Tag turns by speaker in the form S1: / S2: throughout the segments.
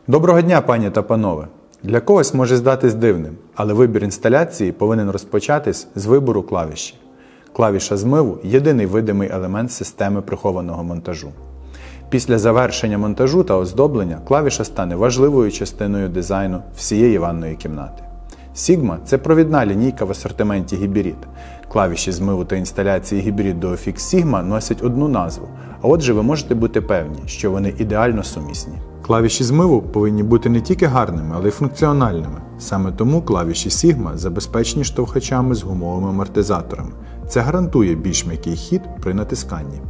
S1: Доброго дня, пані та панове! Для когось може здатись дивним, але вибір інсталяції повинен розпочатись з вибору клавіші. Клавіша змиву – єдиний видимий елемент системи прихованого монтажу. Після завершення монтажу та оздоблення клавіша стане важливою частиною дизайну всієї ванної кімнати. Sigma – це провідна лінійка в асортименті Hybrid. Клавіші змиву та інсталяції Hybrid Duofix Sigma носять одну назву, а отже ви можете бути певні, що вони ідеально сумісні. Клавіші змиву повинні бути не тільки гарними, але й функціональними. Саме тому клавіші Sigma забезпечені штовхачами з гумовими амортизаторами. Це гарантує більш м'який хід при натисканні.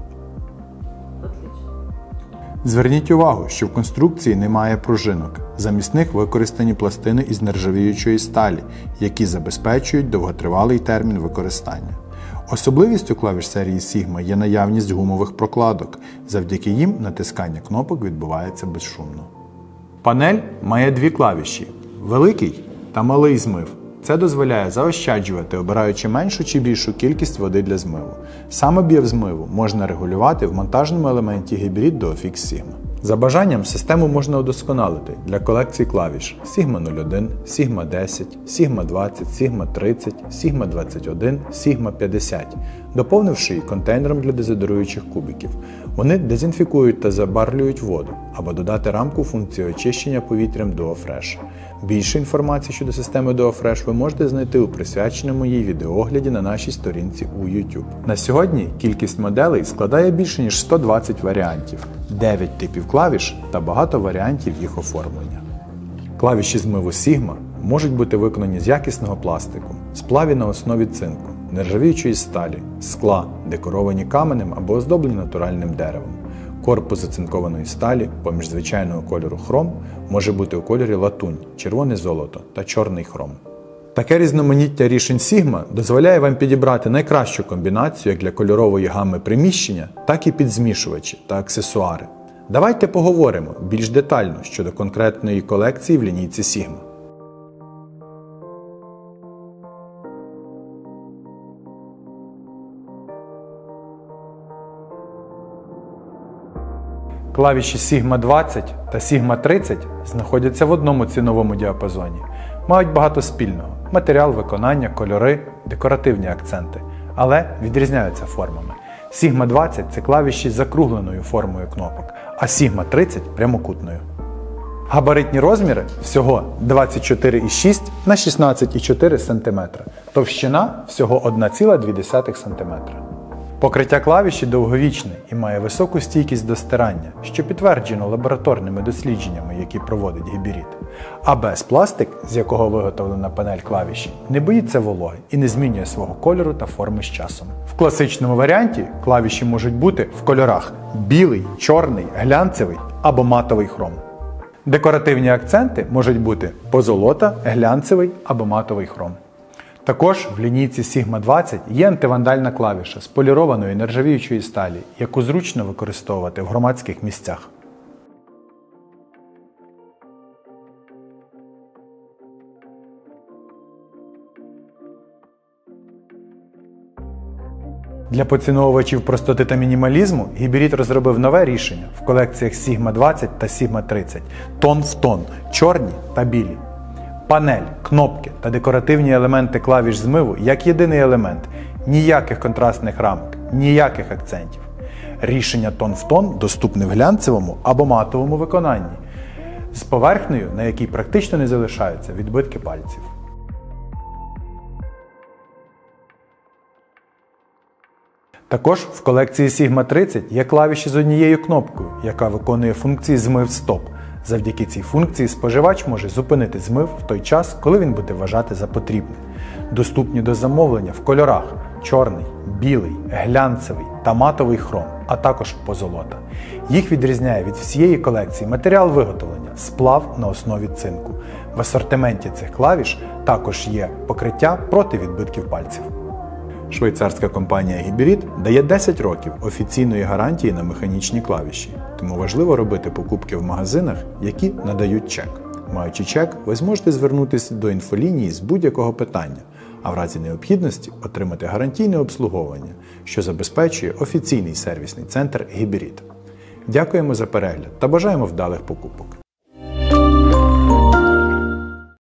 S1: Зверніть увагу, що в конструкції немає пружинок. Замість них використані пластини із нержавіючої сталі, які забезпечують довготривалий термін використання. Особливістю клавіш серії Sigma є наявність гумових прокладок. Завдяки їм натискання кнопок відбувається безшумно. Панель має дві клавіші – великий та малий змив. Це дозволяє заощаджувати, обираючи меншу чи більшу кількість води для змиву. Сам об'єм змиву можна регулювати в монтажному елементі Hybrid Duofix Sigma. За бажанням систему можна удосконалити для колекцій клавіш Sigma 01, Sigma 10, Sigma 20, Sigma 30, Sigma 21, Sigma 50, доповнивши її контейнером для дезодоруючих кубиків. Вони дезінфікують та забарвлюють воду, або додати рамку функції очищення повітрям DuoFresh. Більше інформації щодо системи DuoFresh ви можете знайти у присвяченому їй відеоогляді на нашій сторінці у YouTube. На сьогодні кількість моделей складає більше ніж 120 варіантів, 9 типів клавіш та багато варіантів їх оформлення. Клавіші змиву Sigma можуть бути виконані з якісного пластику, сплаві на основі цинку, нержавіючої сталі, скла, декоровані каменем або оздоблені натуральним деревом. Корпус зацинкованої сталі поміж звичайного кольору хром може бути у кольорі латунь, червоне золото та чорний хром. Таке різноманіття рішень Sigma дозволяє вам підібрати найкращу комбінацію як для кольорової гами приміщення, так і під змішувачі та аксесуари. Давайте поговоримо більш детально щодо конкретної колекції в лінійці Sigma. Клавіші Sigma 20 та Sigma 30 знаходяться в одному ціновому діапазоні. Мають багато спільного – матеріал виконання, кольори, декоративні акценти, але відрізняються формами. Sigma 20 – це клавіші з закругленою формою кнопок, а Sigma 30 – прямокутною. Габаритні розміри всього 24,6 на 16,4 см, товщина всього 1,2 см. Покриття клавіші довговічне і має високу стійкість до стирання, що підтверджено лабораторними дослідженнями, які проводить Hybrid. ABS пластик, з якого виготовлена панель клавіші, не боїться вологи і не змінює свого кольору та форми з часом. В класичному варіанті клавіші можуть бути в кольорах білий, чорний, глянцевий або матовий хром. Декоративні акценти можуть бути позолота, глянцевий або матовий хром. Також в лінійці Sigma 20 є антивандальна клавіша з полірованої нержавіючої сталі, яку зручно використовувати в громадських місцях. Для поціновувачів простоти та мінімалізму Hybrid розробив нове рішення в колекціях Sigma 20 та Sigma 30 тон в тон, чорні та білі. Панель, кнопки та декоративні елементи клавіш змиву як єдиний елемент. Ніяких контрастних рамок, ніяких акцентів. Рішення тон в тон доступне в глянцевому або матовому виконанні, з поверхнею, на якій практично не залишаються відбитки пальців. Також в колекції Sigma 30 є клавіші з однією кнопкою, яка виконує функції змив-стоп. Завдяки цій функції споживач може зупинити змив в той час, коли він буде вважати за потрібне. Доступні до замовлення в кольорах чорний, білий, глянцевий та матовий хром, а також позолота. Їх відрізняє від всієї колекції матеріал виготовлення – сплав на основі цинку. В асортименті цих клавіш також є покриття проти відбитків пальців. Швейцарська компанія Hybrid дає 10 років офіційної гарантії на механічні клавіші, тому важливо робити покупки в магазинах, які надають чек. Маючи чек, ви зможете звернутися до інфолінії з будь-якого питання, а в разі необхідності отримати гарантійне обслуговування, що забезпечує офіційний сервісний центр Hybrid. Дякуємо за перегляд та бажаємо вдалих покупок!